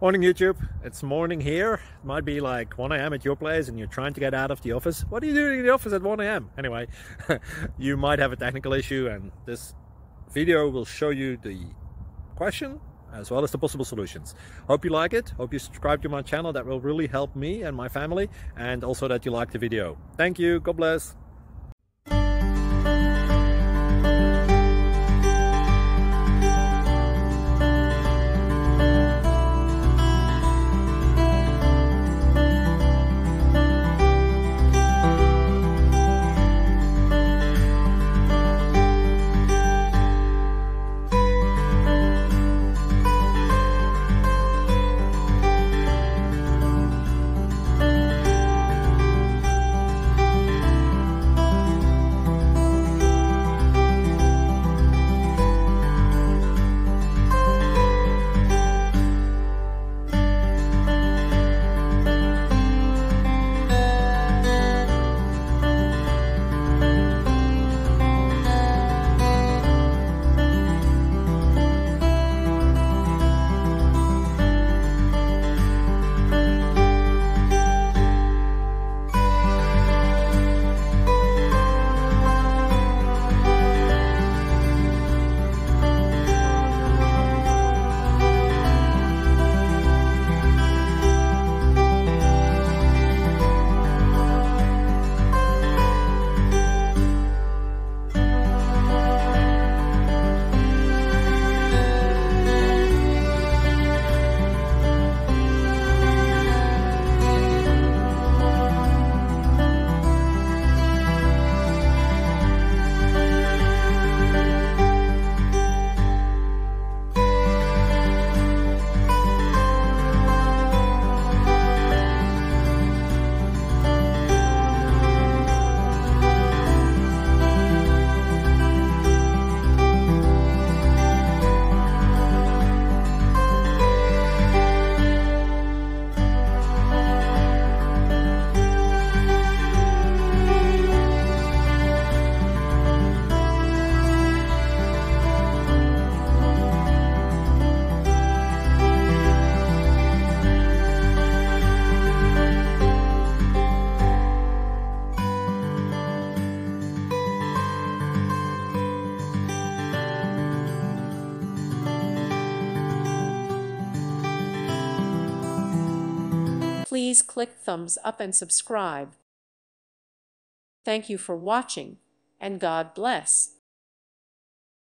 Morning YouTube, it's morning here. It might be like 1 a.m. at your place and you're trying to get out of the office. What are you doing in the office at 1 a.m? Anyway, you might have a technical issue and this video will show you the question as well as the possible solutions. Hope you like it, hope you subscribe to my channel. That will really help me and my family, and also that you like the video. Thank you, God bless. Please click thumbs up and subscribe. Thank you for watching, and God bless.